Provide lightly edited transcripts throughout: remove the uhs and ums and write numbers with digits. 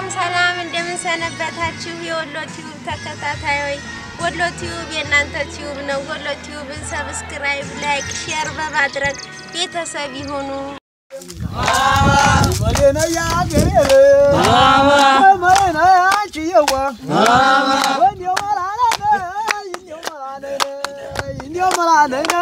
ሰላም እንደምን ሰነበታችሁ የወሎ ቲዩብ ተከታታዮች ወሎ ቲዩብ የናንተ ቲዩብ ነው ወሎ ቲዩብን ሰብስክራይብ ላይክ ሼር በማድረግ ቤተሰብ ይሁኑ ወለና ያገሬ ማማና ያቺየዋ ወንዲው ማራና እንዲው ማራና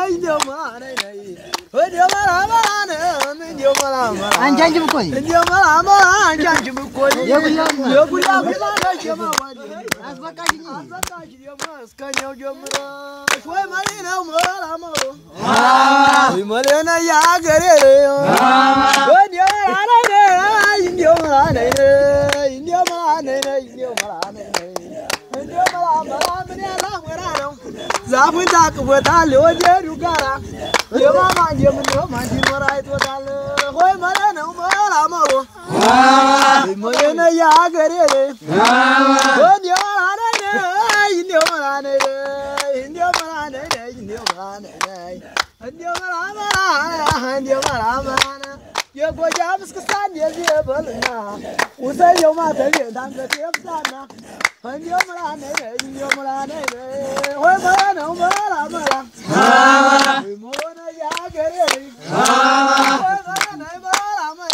ወንዲው ማራና እንዲው ማራና አንጃንጅም እኮ እንዲው ማራና አንጃንጅም እኮ የጉያ ጉያሽ የማዋዲ አስበቃሽኝ የማስከኛው ጀምረሽ ወይ ማሊናው ማራማው ወይ ማሊና ያገሬ ወንዲው ማራና እንዲው ማራና እንዲው ማራና እንዲው ማራና እንዲው ማራና ምን ያላወራው ዛፉን ታቅቦታል ወዲያዱ ጋራ የማማ እንደምነው ማንዲ መራይቶታል ሆይ ማለነው ማራማው ወይ ማለና ያገሬ ወንዲው ማራና እንዲው ማራና እንዲው ማራና እንዲው ማራና እንዲው ማራና እንዲው ማራና የጎጃም እስክስታን የዚበልና ውሰየው ማተቤ ዳንገት የብሳና እንዲው ማራና እንዲው ማራና ሆይ ማለነው ማራማራ ወይ ማለና ያገሬ ሆይ ማለና ማራማራ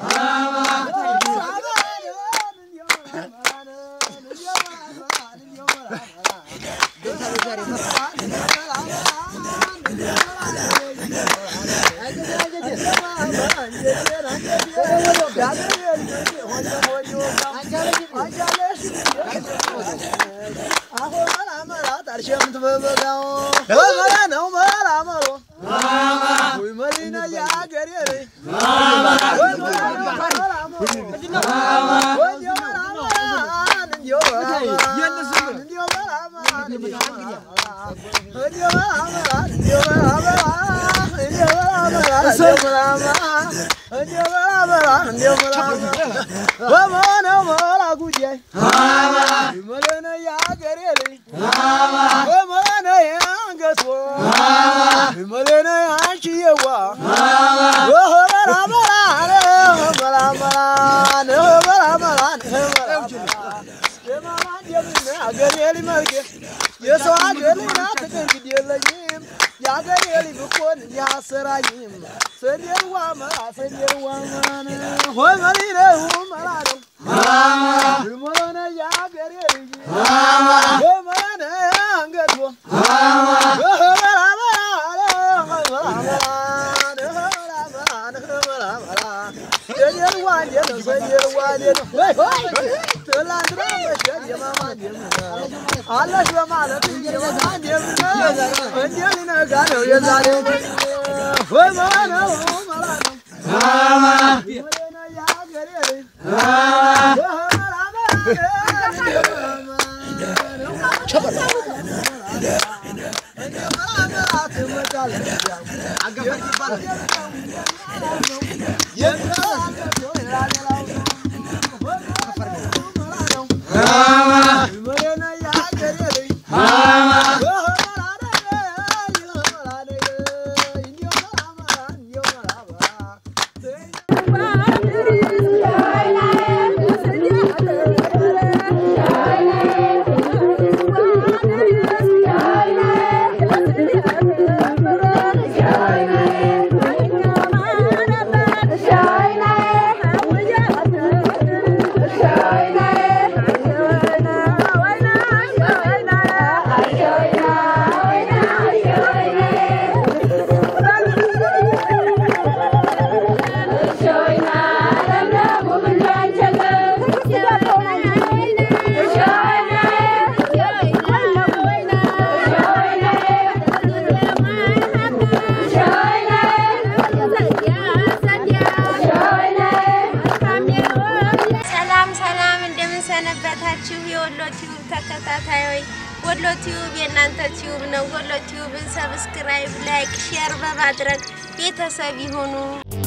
ሰነበታችሁ የወሎ ቲዩብ ተከታታዮች ወሎ ቲዩብ የናንተ ቲዩብ ነው ወሎ ቲዩብን ሰብስክራይብ ላይክ ሼር በማድረግ ቤተሰብ ይሁኑ